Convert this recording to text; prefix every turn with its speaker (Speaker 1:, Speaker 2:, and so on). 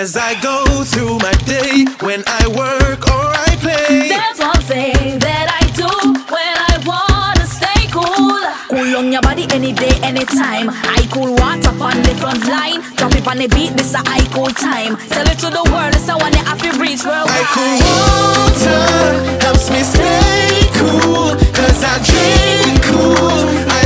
Speaker 1: as I go through my day, when I work or I play.
Speaker 2: There's one thing that I do when I wanna stay cool. Cool on your body any day, anytime. iCOOL water on the front line. Drop it on the beat, this a iCOOL time. Tell it to the world, it's the one that have to reach worldwide.
Speaker 1: iCOOL water helps me stay cool, 'cause I drink cool. I